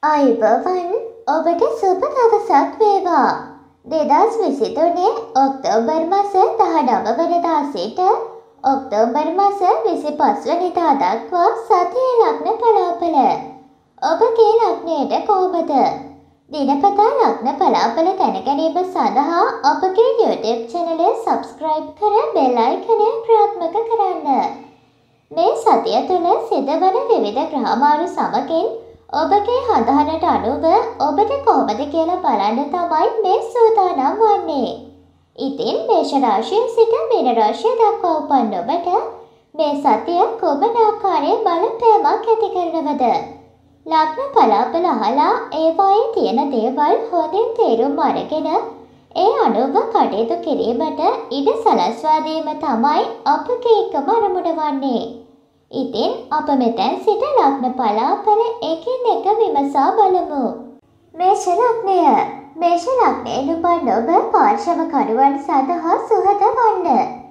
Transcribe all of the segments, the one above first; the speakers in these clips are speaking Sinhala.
අයිබවන් ඔබට සුබ දවසක් වේවා. 2023 ඔක්තෝබර් මාස 19 වෙනිදා සිට ඔක්තෝබර් මාස 25 වෙනිදා දක්වා සතියේ ලග්න පලාපල ඔබගේ ලග්නයට කොහොමද? දිනපතා ලග්න පලාපල දැනගැනීම සඳහා ඔබගේ YouTube channel එක subscribe කර bell icon එක ක්‍රියාත්මක කරන්න. මේ සතිය තුළ සිදුවන විවිධ ග්‍රහමාරු සමගින් ඔබගේ හදහනට අනුව ඔබට කොහොමද කියලා බලන්න තමයි මේ සූදානම් වන්නේ. ඉතින් මේෂ රාශිය සිට මීන රාශිය දක්වා උපන් ඔබට මේ සතිය කුමන ආකාරයේ බලපෑමක් ඇති කරනවද? ලග්න පලාපල අහලා ඒවායේ තියෙන දේවල් හොඳින් තේරුම් අරගෙන ඒ අනුව කටයුතු කිරීමට ඉඩ සලස්වා දීම තමයි අපගේ එකම අරමුණ වන්නේ. ඉතින් අප මෙතැන් සිට ලග්න පලාපල එකින් එක විමසා බලමු. මේෂ ලග්නය. මේෂ ලග්නයෙන් උපන් ඔබ පාර්ශව කරුවන් සඳහා සුහද වන්න.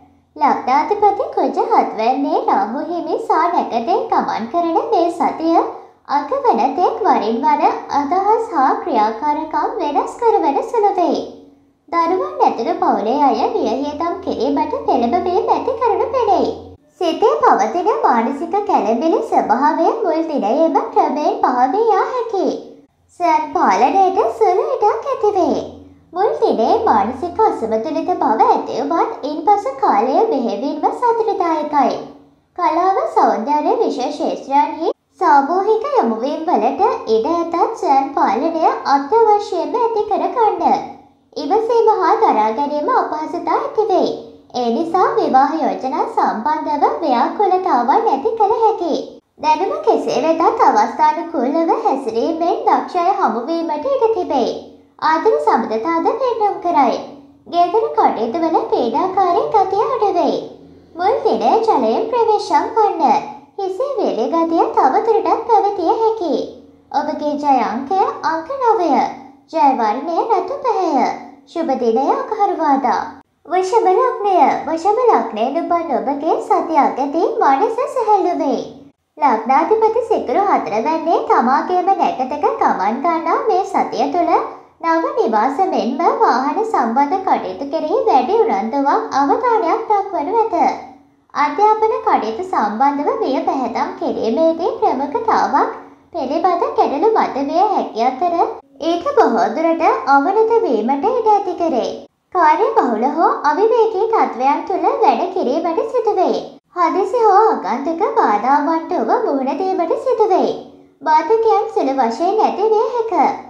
ලග්නාධිපති කුජ හත්වැන්නේ රාහු හිමි සා නැකතේ ගමන් කරන මේ සතිය අගවන තෙක් වරින් වර අදහස් හා ක්‍රියාකාරකම් වෙනස් කරවන සුළු වේ. දරුවන් ඇතුළු පවුලේ අය වියහියදම් කිරීමට පෙළඹවීම ඇති කරනු පෙනෙයි. සිතේ පවතින මානසික කැළඹිලි ස්වභාවය මුල් දිනයේම ක්‍රමයෙන් පහවී යා හැකියි. ස්වයං පාලනයට සුළු ඉඩක් ඇතිවේ. මුල් දිනේ මානසික අසමතුලිත බව ඇති වුවත් ඉන්පසු කාලය බෙහෙවින්ම සතුටුදායකයි. කලාව සෞන්දර්ය විශේෂ ක්ෂේත්‍රයන්හි සාමූහික යොමුවීම් වලට ඉඩ ඇතත් ස්වයං පාලනය අත්‍යවශ්‍යම ඇති කර ගන්න. ඉවසීම හා දරා ගැනීම අපහසුතා ඇති වෙයි. ඒ නිසා විවාහ යෝජනා සම්බන්ධව ව්‍යාකූලතාවන් ඇති කළ හැකියි. දැනුම කෙසේ වෙතත් අවස්ථානුකූලව හැසිරීමෙන් දක්ෂය හමුවීමට ඉඩ තිබේ. ආදර සම්බන්ධතාද පෙන්නුම් කරයි. ගෙදර කටයුතු වල පීඩාකාරී ගතිය අඩු වෙයි. මුල් දිනයේ ජලයෙන් ප්‍රවේශම් වන්න. හිසේ වේලේ ගතිය තවදුරටත් පැවතිය හැකියි. ඔබගේ ජය අංකය අංක 9. ජය වර්ණය රතු පැහැය. සුබ දිනය අඟහරුවාදා. වෘෂභ ලග්නය. වෘෂභ ලග්නයෙන් උපන් ඔබගේ සතිය අගදී මනස සැහැල්ලු වේ. ලග්නාධිපති සිකුරු හතරවැන්නේ තමාගේම නැකතක ගමන් ගන්නා මේ සතිය තුළ නව නිවාස මෙන්ම වාහන සම්බන්ධ කටයුතු කෙරෙහි වැඩි උනන්දුවක් අවධානයක් දක්වනු ඇත. අධ්‍යාපන කටයුතු සම්බන්ධව විය පැහැදම් කිරීමේදී ප්‍රමුඛතාවක් පිළිබඳ ගැටලු මතවිය හැකි අතර ඊට බොහෝ දුරට අවනත වීමට ඉඩ ඇති කරේ. කාර්ය බහුල හෝ අවිවේකී තත්වයන් තුළ වැඩ කිරීමට සිදුවේ. හදිසි හෝ ආගන්තුක බාධාවන්ට ඔබ මුහුණ දීමට සිදුවේ. බාධකයන් සුළු වශයෙන් ඇති විය හැක.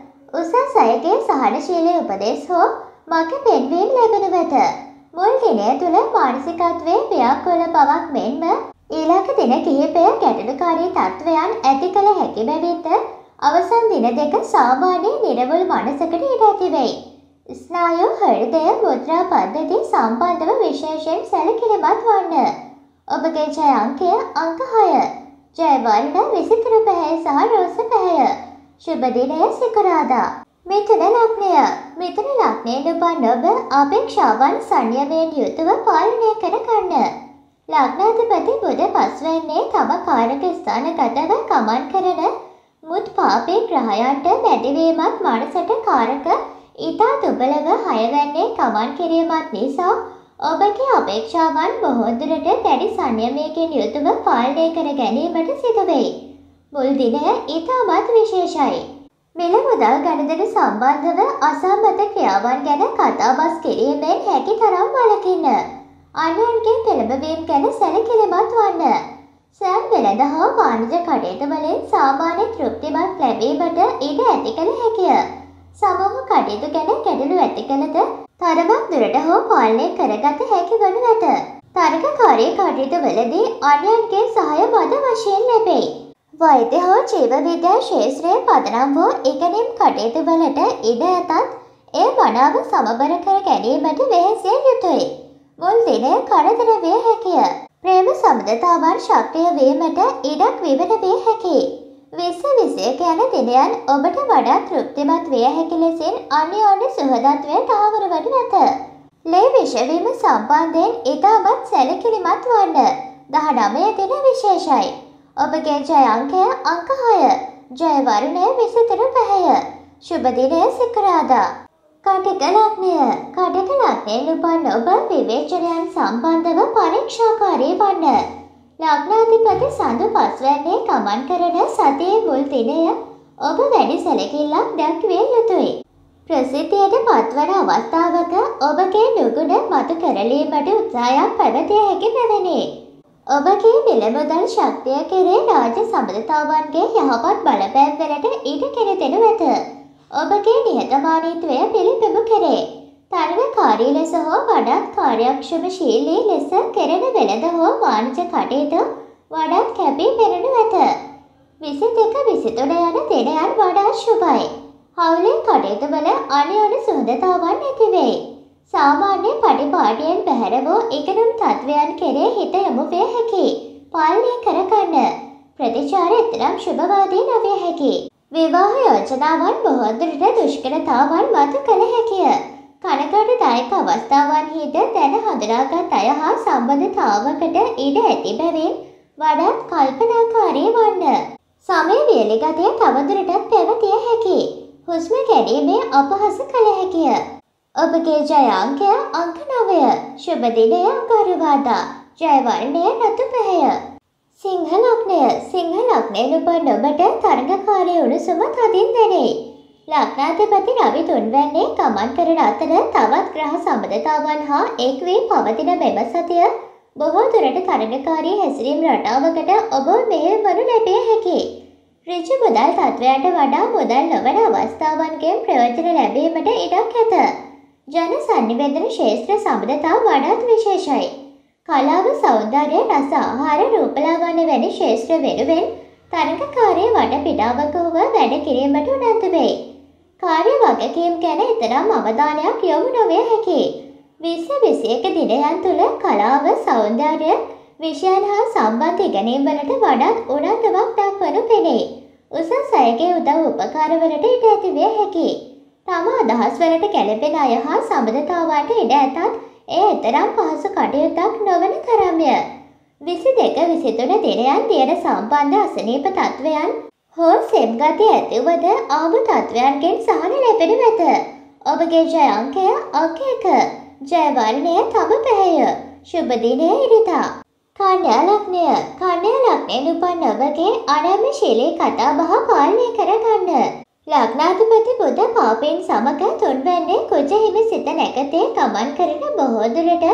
උසස් අයගේ සහනශීලී උපදෙස් හෝ මඟ පෙන්වීම් ලැබෙනු ඇත. මුල් දිනය තුළ මානසිකත්වයේ ව්‍යාකූල බවක් මෙන්ම ඊළඟ දින කිහිපය ගැටලුකාරී තත්වයන් ඇති කළ හැකි බැවින්ද අවසන් දින දෙක සාමාන්‍ය නිරවුල් මනසකට ඉඩ ඇති වෙයි. ස්නායු හෘදය මුද්‍රා පද්ධති සම්බන්ධව විශේෂයෙන් සැලකිලිමත් වන්න. ඔබගේ ජය අංකය අංක 6. ජය වර්ණ 23 පැහැය සහ රෝස පැහැය. සුබ දිනය සිකුරාදා. මිථුන ලග්නය. මිථුන ලග්නයෙන් උපන් ඔබ අපේක්ෂාවන් සංයමයෙන් යුතුව පාලනය කර ගන්න. ලග්නාධිපති බුධ පස්වැන්නේ තම කාරක ස්ථානගතව ගමන් කරන මුත් පාපේ ග්‍රහයන්ට මැදිවීමත් මනසට කාරක ඉතා දුබලව හයවැන්නේ ගමන් කිරීමත් නිසා ඔබගේ අපේක්ෂාවන් බොහෝ දුරට දැඩි සංයමයකින් යුතුව පාලනය කර ගැනීමට සිදුවෙයි. මුල් දිනය ඉතාමත් විශේෂයි. මිල මුදල් ගනුදෙනු සම්බන්ධව අසම්මත ක්‍රියාවන් ගැන කතාබස් කිරීමෙන් හැකි තරම් වළකින්න. අන්‍යයන්ගේ පෙළඹවීම් ගැන සැලකිලිමත් වන්න. සෑම වෙළඳ හා වාණිජ කටයුතු වලින් සාමාන්‍ය තෘප්තිමත් ලැබීමට ඉඩ ඇති කළ හැකිය. සමූහ කටයුතු ගැන ගැටලු ඇති කළද තරමක් දුරට හෝ පාලනය කරගත හැකි වනු ඇත. තරගකාරී කටයුතු වලදී අන්‍යයන්ගේ සහාය මද වශයෙන් ලැබෙයි. වෛද්‍ය හෝ ජීව විද්‍යා ක්ෂේත්‍රයේ පදනම් වූ ඉගෙනීම් කටයුතු වලට ඉඩ ඇතත් එය මනාව සමබර කර ගැනීමට වෙහෙසිය යුතුයි. මුල් දිනය කරදර විය හැකිය. ප්‍රේම සම්බන්ධතාවන් ශක්තිය වීමට ඉඩක් විවර විය හැකියි. 2021 යන දිනයන් ඔබට වඩා තෘප්තිමත් විය හැකි ලෙසින් අන්‍යෝන්‍ය සුහදත්වය තහවුරු වනු ඇත. ලේ විෂවීම සම්බන්ධයෙන් ඉතාමත් සැලකිලිමත් වන්න. 19 දින විශේෂයි. ඔබගේ ජය අංකය අංක 6. ජය වර්ණය 23 පැහැය. සුබ දිනය සිකුරාදා. කටක ලග්නය. කටක ලග්නයෙන් උපන් ඔබ විවේචනයන් සම්බන්ධව පරීක්ෂාකාරී වන්න. ලග්නාධිපති සඳු පස්වැන්නේ ගමන් කරන සතියේ මුල් දිනය ඔබ වැඩි සැලකිල්ලක් දැක්විය යුතුයි. ප්‍රසිද්ධියට පත්වන අවස්ථාවක ඔබගේ නුගුණ මතු කරලීමට උත්සාහයක් පැවතිය හැකි බැවිනි. ඔබගේ මිල මුදල් ශක්තිය කෙරේ රාජ්‍ය සබඳතාවන්ගේ යහපත් බලපෑම් වලට ඉඩ කෙරෙතෙනු ඇත. ඔබගේ නිහතමානීත්වය පිළිබිඹු කෙරේ. තරගකාරී ලෙස හෝ වඩාත් කාර්යක්ෂමශීලී ලෙස කෙරෙන වෙළඳ හෝ වාණිජ කටයුතු වඩාත් කැපී පෙනෙනු ඇත. 22-23 යන දිනයන් වඩාත් ශුභයි. හවුලේ කටයුතු වල අනෝන්‍ය සුහදතාවන් ඇති වෙයි. සාමාන්‍ය පටිපාටියෙන් බැහැර වූ ඉගෙනුම් තත්වයන් කෙරේ හිත යොමු විය හැකි. පාලනය කරගන්න. ප්‍රතිචාර එතරම් ශුභවාදී නොවිය හැකි. විවාහ යෝජනාවන් බොහෝ දුරට දුෂ්කරතාවන් මතු කළ හැකිය. කනගාටුදායක අවස්ථාවන්හිද දැන හඳුනාගත් අය හා සම්බන්ධතාවකට ඉඩ ඇති බැවින් වඩාත් කල්පනාකාරී වන්න. සමය වියලිගතය තවදුරටත් පැවතිය හැකි. හුස්ම ගැනීමේ අපහාස කළ හැකිය. ඔබගේ ජය අංකය අංක 9. සුබ දිනය අඟහරුවාදා. ජය වර්ණය රතු පැහැය. සිංහ ලග්නය. සිංහ ලග්නයෙන් උපන් ඔබට තරගකාරී උණුසුම තදින් දැනේ. ලග්නාධිපති රවි තුන්වැන්නේ ගමන් කරන අතර තවත් ග්‍රහ සම්බන්ධතාවන් හා එක් වී පවතින මෙම සතිය බොහෝ දුරට තරගකාරී හැසිරීම් රටාවකට ඔබ මෙහෙයවනු ලැබිය හැකි. ඍජු මුදල් තත්වයන්ට වඩා මුදල් නොවන අවස්ථාවන්ගෙන් ප්‍රයෝජන ලැබීමට ඉඩක් ඇත. ජන සංනිවේදන ක්ෂේත්‍ර සම්බන්ධතා වඩාත් විශේෂයි. කලාව, සෞන්දර්ය, රස, ආහාර, රූපලාවන්‍ය වැනි ක්ෂේත්‍ර වෙනුවෙන් තරගකාරී වටපිටාවක වුව වැඩ කිරීමට උනන්දු වෙයි. කාර්ය වගකීම් ගැන තරම් අවධානයක් යොමු නොවිය හැකි. 20-21 දිනයන් තුළ කලාව, සෞන්දර්ය විෂයන් හා සම්බන්ධ ඉගෙනීම් වලට වඩාත් උනන්දුවක් දක්වනු පෙනේ. උසස් අයගේ උදව් උපකාරවලට ඉඩ ඇති විය හැකි. තම අදහස් වලට ගැළපෙන අය හා සම්බන්ධතාවන්ට ඉඩ ඇතත් එය තරම් පහසු කටයුත්තක් නොවන තරම්ය. 22-23 දිනයන් තියෙන සම්බන්ධ අසනීප තත්වයන් හෝ සෙම් ගති ඇතිවද ආම තත්වයන්ගෙන් සහන ලැබෙනු ඇත. ඔබගේ ජය අංකය අංක 1. ජය වර්ණය තම පැහැය. සුබ දිනය ඉරිදා. කන්‍යා ලග්නය. කන්‍යා ලග්නයෙන් උපන් ඔබගේ අනම්‍යශීලී කතාබහ පාලනය කරගන්න. ලග්නාධිපති බුධ පාපයෙන් සමග තුන්වැන්නේ කුජ හිමි සිත නැකතේ ගමන් කරන බොහෝ දුරට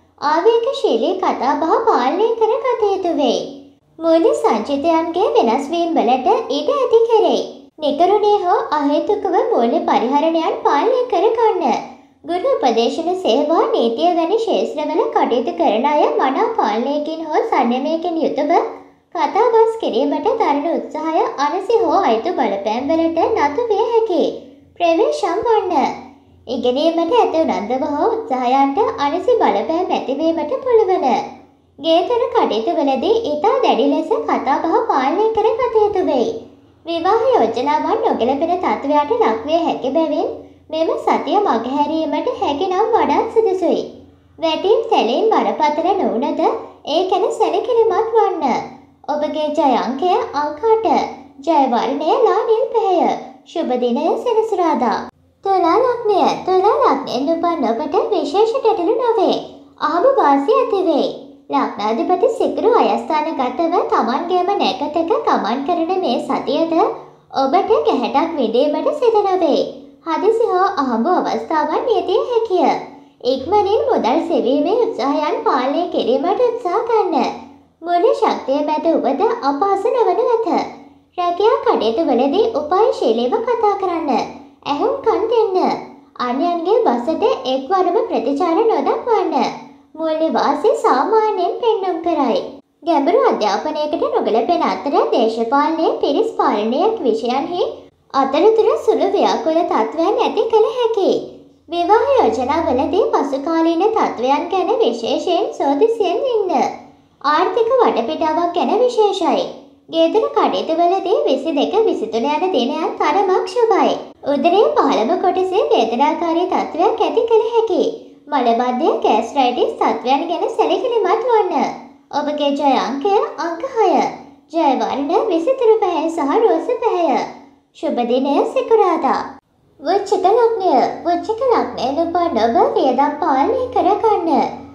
ආවේගශීලී කතාබහ පාලනය කරගත යුතු වෙයි. මූල්‍ය සංචිතයන්ගේ වෙනස් වීම් වලට ඉඩ ඇති කෙරෙයි. නිකරුණේ හෝ අහේතුකව මූල්‍ය පරිහරණයන් පාලනය කරගන්න. ගුරු උපදේශන සේවා නීතිය වැනි ක්ෂේත්‍රවල කටයුතු කරන අය මනා පාලනයකින් හෝ සංයමයකින් යුතුව කතාබස් කිරීමට දරන උත්සාහය අනසි හෝ අයුතු බලපෑම් වලට නතු විය හැකි. ප්‍රවේශම් වන්න. ඉගෙනීමට ඇති උනන්දුව හෝ උත්සාහයන්ට අනසි බලපෑම් ඇතිවීමට පුළුවන්. ගේතර කටයුතු වලදී ඉතා දැඩි ලෙස කතාබහ පාලනය කරගත යුතු වෙයි. විවාහ යෝජනාවන් නොගැලපෙන තත්වයට ලක්විය හැකි බැවින් මෙම සතිය මගහැරීමට හැකි නම් වඩාත් සුදුසුයි. වැටීම් සැලීම් බරපතල නොවුනද ඒ ගැන සැලකිලිමත් වන්න. ඔබගේ ජය අංකය අංක 8. ජය වර්ණය ලා නිල් පැහැය. සුබ දිනය සෙනසුරාදා. තුලා ලග්නය. තුලා ලග්නයෙන් උපන් ඔබට විශේෂ ගැටලු නොවේ. අහඹ වාසිය ඇති වෙයි. ලග්නාධිපති සිකුරු අයස්ථානගතව තමන්ගේම නැකතක ගමන් කරන මේ සතියද ඔබට ගැහැටක් විඳීමට සිදු නොවේ. හදිසි හෝ අහඹ අවස්ථාවන් නියතිය හැකිය. ඉක්මනින් මුදල් සෙවීමේ උත්සාහයන් පාලනය කිරීමට උත්සාහ ගන්න. මූල්‍ය ශක්තිය මැද උවද අපහසු නොවනු ඇත. රැකියා කටයුතු වලදී උපායශීලීව කතා කරන්න. ඇහුම්කන් දෙන්න. අන්‍යයන්ගේ බසට එක්වරම ප්‍රතිචාර නොදක්වන්න. මූල්‍ය වාසි සාමාන්‍යයෙන් පෙන්නුම් කරයි. ගැඹුරු අධ්‍යාපනයකට නොගැලපෙන අතර දේශපාලනය, පිරිස් පාලනය විෂයන්හි අතරතුර සුළු ව්‍යාකූල තත්ත්වයන් ඇති කළ හැකි. විවාහ යෝජනාවලදී පසුකාලීන තත්ත්වයන් ගැන විශේෂයෙන් සෝදිසියෙන් ඉන්න. ආර්ථික වටපිටාවක් ගැන විශේෂයි. ගෙදර කටයුතුවලදී 22-23 යන දිනයන් තරමක් ශුභයි. උදරයේ පහළම කොටසේ වේදනාකාරී තත්ත්වයක් ඇති කළ හැකි. මලබද්ධය, ගෑස්ට්‍රයිටිස් තත්ත්වයන් ගැන සැලකිලිමත් වන්න. ඔබගේ ජය අංකය අංක 6. ජයවර්ණ 23 පැහැ සහ රෝස පැහැය. ශුභ දිනය සිකුරාදා. වෘශ්චික ලග්නය. වෘශ්චික ලග්නයෙන් උපන් ඔබ වියදම් පාලනය කරගන්න.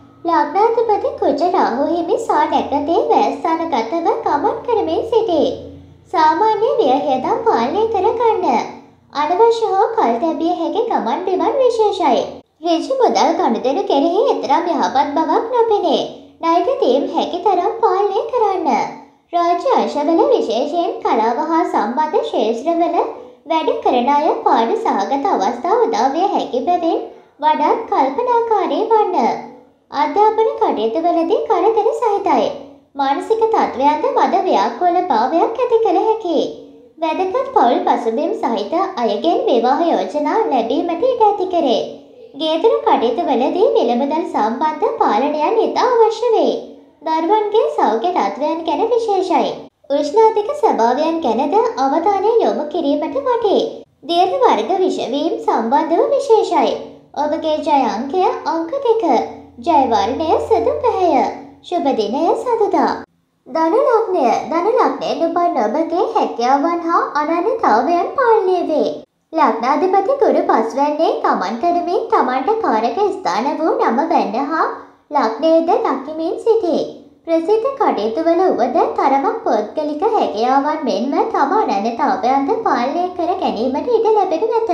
ලග්නාධිපති කුජ රාහු හිමි සා නැකතේ වැස්ථානගතව ගමන් කරමින් සිටී. සාමාන්‍ය වියදම් පාලනය කරගන්න. අනවශ්‍ය හෝ කල් තැබිය හැකි ගමන් බිමන් විශේෂයි. ඍජු මුදල් ගනුදෙනු කෙරෙහි එතරම් යහපත් බවක් නොපෙනේ. ණයට දීම් හැකි තරම් පාලනය කරන්න. රාජ්‍ය අංශවල විශේෂයෙන් කලාව හා සම්බන්ධ ක්ෂේත්‍රවල වැඩ කරන අය පාඩු සහගත අවස්ථා උදා විය හැකි බැවින් වඩාත් කල්පනාකාරී වන්න. අධ්‍යාපන කටයුතුවලදී කරදර සහිතයි. මානසික තත්ත්වයන්ද මද ව්‍යාකූල භාවයක් ඇති කළ හැකියි. වැදගත් පවුල් පසුබිම් සහිත අයගෙන් විවාහ යෝජනා ලැබීමට ඉඩ ඇති කරේ. ගේදර කටයුතුවලදී මිලමුදල් සම්බන්ධ පාලනයන් ඉතා අවශ්‍ය වේ. දරුවන්ගේ සෞඛ්‍ය තත්ත්වයන් ගැන විශේෂයි. උෂ්ණාධික ස්වභාවයන් ගැනද අවධානය යොමු කිරීමට වටේ. දියර වර්ග විෂවීම් සම්බන්ධව විශේෂයි. ඔබගේ ජය අංකය අංක 2. ජය වර්ණය සුදු පැහැය. ශුභ දිනය සඳුදා. ධන ලග්නය. ධන ලග්නයෙන් උපන් ඔබගේ හැකියාවන් හා අනන්‍යතාවයන් පාලනය වේ. ලග්නාධිපති ගුරු පස්වැන්නේ ගමන් කරමින් තමන්ට කාරක ස්ථාන වූ නම වැන්න හා ලග්නයේද දකිමින් සිටී. ප්‍රසිද්ධ කටයුතුවල උවද තරමක් පෞද්ගලික හැකියාවන් මෙන්ම තම අනන්‍යතාවයන්ද පාලනය කර ගැනීමට ඉඩ ලැබෙනු ඇත.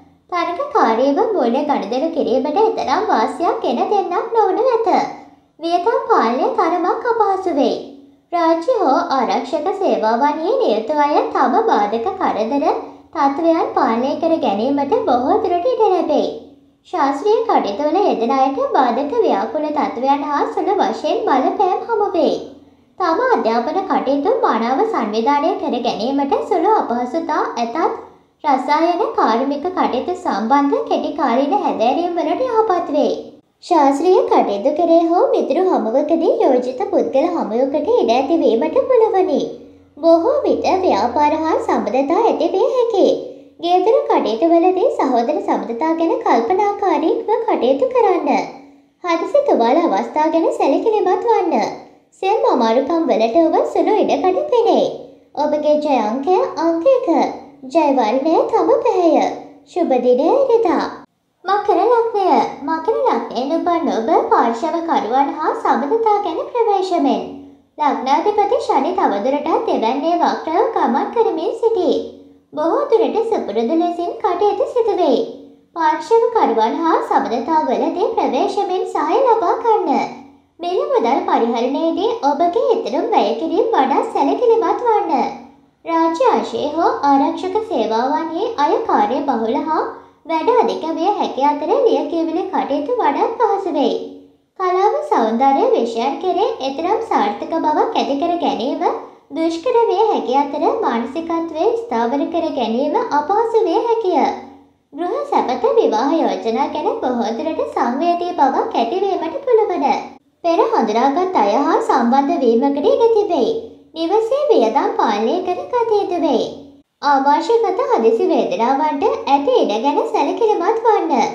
තරගකාරීව මූල්‍ය ගනුදෙනු කිරීමට එතරම් වාසියක් ගෙන දෙන්නක් නොවනු ඇත. වියදම් පාලනය තරමක් අපහසු වෙයි. රාජ්‍ය හෝ ආරක්ෂක සේවාවන්හි නියුතු අය තම බාධක කරදර තත්ත්වයන් පාලනය කර ගැනීමට බොහෝ දුරට ඉඩ ලැබෙයි. ශාස්ත්‍රීය කටයුතුවල යෙදෙන අයට බාධක ව්‍යාකූල තත්ත්වයන් හා සුළු වශයෙන් බලපෑම් හමු වෙයි. තම අධ්‍යාපන කටයුතු මනාව සංවිධානය කර ගැනීමට සුළු අපහසුතා ඇතත් රසායන කාර්මික කටයුතු සම්බන්ධ කෙටි කාලීන හැදෑරීම් වලට යහපත් වෙයි. ශාස්ත්‍රීය කටයුතු කරේ හෝ මිතුරු හමුවකදී යෝජිත පුද්ගල හමුවකට ඉඩ ඇතිවීමට පුළුවනි. බොහෝ විට ව්‍යාපාර හා සම්බන්ධතා ඇති විය හැකියි. ගේදර කටයුතුවලදී සහෝදර සබඳතා ගැන කල්පනාකාරීව කටයුතු කරන්න. හදිසි තුවාල අවස්ථා ගැන සැලකිලිමත් වන්න. සෙම් අමාරුකම් වලට ඔබ සුළු ඉඩකඩ පෙනෙයි. ඔබගේ ජය අංකය අංක 1. ජය වර්ණය තම පැහැය. ශුභ දිනය ඉරිදා. මකර ලග්නය. මකර ලග්නයෙන් උපන් ඔබ පාර්ශවකරුවන් හා සබඳතා ගැන ප්‍රවේශමෙන්. ලග්නාධිපති ශනි තවදුරටත් දෙවැන්නේ වක්‍රව ගමන් කරමින් සිටී. බොහෝ දුරට සුපුරුදු ලෙසින් කටයුතු සිදුවෙයි. පාර්ශවකරුවන් හා සබඳතාවලදී ප්‍රවේශමෙන් සහාය ලබා ගන්න. මිල මුදල් පරිහරණයේදී ඔබගේ ඉතිරුම් වැය කිරීම වඩා සැලකිලිමත් වන්න. රාජ්‍ය අංශයේ හෝ ආරක්ෂක සේවාවන්හි අය කාර්ය බහුල හා වැඩ අධික විය හැකි අතර ලියකියවිලි කටයුතු වඩාත් පහසු වෙයි. කලාව සෞන්දර්ය විෂයන් කෙරේ එතරම් සාර්ථක බවක් ඇති කර ගැනීම දුෂ්කර විය හැකි අතර මානසිකත්වයේ ස්ථාවර කර ගැනීම අපහසු විය හැකිය. ගෘහ සැපත විවාහ යෝජනා ගැන බොහෝ දුරට සංවේදී බවක් ඇතිවීමට පුළුවන. පෙර හඳුනාගත් අය හා සම්බන්ධ වීමකට ඉඩ තිබෙයි. නිවසේ වියදම් පාලනය කර ගත යුතු වෙයි. ආවාශගත හදිසි වේදනාවන්ට ඇති ඉඩ ගැන සැලකිලිමත් වන්න.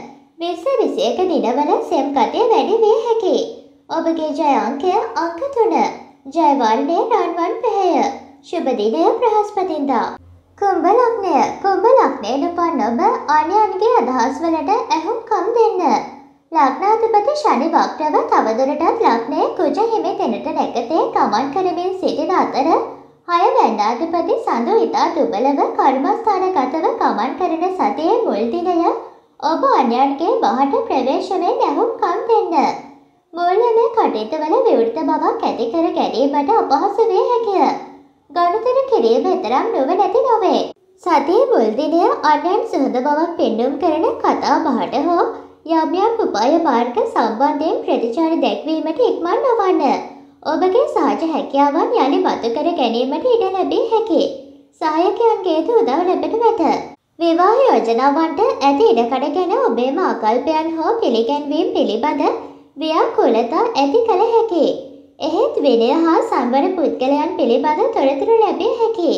20-21 දිනවල සෙම් ගතිය වැඩි විය හැකියි. ඔබගේ ජය අංකය අංක 3. ජය වර්ණය රන්වන් පැහැය. ශුභ දිනය බ්‍රහස්පතින්දා. කුම්භ ලග්නය. කුම්භ ලග්නයෙන් උපන් ඔබ අන්‍යයන්ගේ අදහස් වලට ඇහුම්කන් දෙන්න. ලග්නාධිපති ශනි වක්‍රව තවදුරටත් ලග්නයේ කුජ හිමි තැනට නැකතේ ගමන් කරමින් සිටින අතර හය වැන්නාධිපති සඳු ඉතා දුබලව කර්මස්ථානගතව ගමන් කරන සතියේ මුල් දිනය ඔබ අන්‍යයන්ගේ බහට ප්‍රවේශමෙන් ඇහුම්කන් දෙන්න. මූල්‍යමය කටයුතුවල විවෘත බවක් ඇති කර ගැනීමට අපහසු විය හැකිය. ගනුදෙනු කිරීම එතරම් නුවණැති නොවේ. සතියේ මුල් දිනය අන්‍යයන් සුහද බවක් පෙන්නුම් කරන කතා බහට හෝ යම් යම් උපාය මාර්ග සම්බන්ධයෙන් ප්‍රතිචාර දැක්වීමට ඉක්මන් නොවන්න. ඔබගේ සහජ හැකියාවන් යලි මතු කර ගැනීමට ඉඩ ලැබිය හැකියි. සහායකයන්ගේද උදව් ලැබෙනු ඇත. විවාහ යෝජනාවන්ට ඇති ඉඩකඩ ගැන ඔබේම ආකල්පයන් හෝ පිළිගැන්වීම් පිළිබඳ ව්‍යාකූලතා ඇති කළ හැකියි. එහෙත් විනය හා සංවර පුද්ගලයන් පිළිබඳ තොරතුරු ලැබිය හැකියි.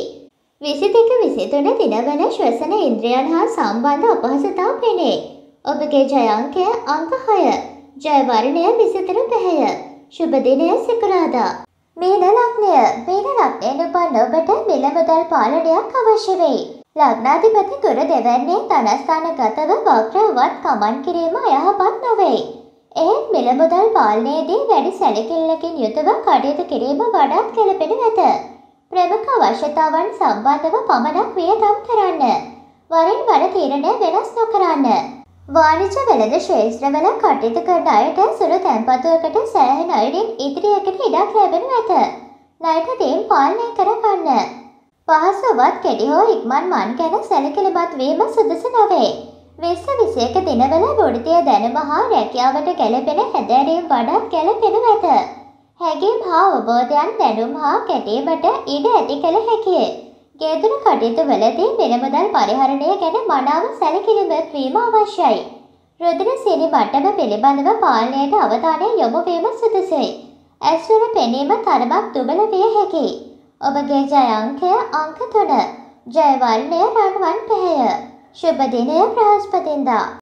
22-23 දිනවල ශ්වසන ඉන්ද්‍රියන් හා සම්බන්ධ අපහසුතා පෙනේ. ඔබගේ ජය අංකය අංක 6. ජය වර්ණය 23 පැහැය. ශුභ දිනය සිකුරාදා. මීන ලග්නය ලග්නයෙන් උපන් ඔබට මිල මුදල් පාලනයක් අවශ්‍ය වෙයි. ලග්නාධිපති ගුරු දෙවැන්නේ ධනස්ථානගතව වක්‍ර වුවත් ගමන් කිරීම අයහපත් නොවේ. එහෙත් මිල මුදල් පාලනයේදී වැඩි සැලකිල්ලකින් යුතුව කටයුතු කිරීම වඩාත් ගැළපෙනු ඇත. ප්‍රමුඛ අවශ්‍යතාවන් සම්බන්ධව පමණක් වියදම් කරන්න. වරින් වර තීරණ වෙනස් නොකරන්න. වාණිජ්‍ය වෙළඳ ක්ෂේත්‍රවල කටයුතු කරන අයට සුළු තැන්පතුවකට සෑහෙන අයුරින් ඉදිරියකට ඉඩක් ලැබෙනු ඇත. ණයට දීම් පාලනය කරගන්න. පහසුවත් කෙටි හෝ ඉක්මන් මන් ගැන සැලකිලිමත් වීම සුදුසු නොවේ. 20-21 දිනවල වෘත්තීය දැනුම හා රැකියාවට ගැළපෙන හැදෑරීම් වඩාත් ගැළපෙනු ඇත. හැඟීම් හා අවබෝධයන් දැනුම් හා කැටීමට ඉඩ ඇති කළ හැකිය. ගෙදර කටයුතු වලදී මිල මුදල් පරිහරණය ගැන මනාව සැලකිලිමත් වීම අවශ්‍යයි. රුධිර සීනි මට්ටම පිළිබඳව පාලනයට අවධානය යොමු වීම සුදුසුයි. ඇස්වල පෙනීම තරමක් දුබල විය හැකියි. ඔබගේ ජය අංකය අංක 3. ජය වර්ණය රන්වන් පැහැය. शुभ दिन बृहस्पतिंदा।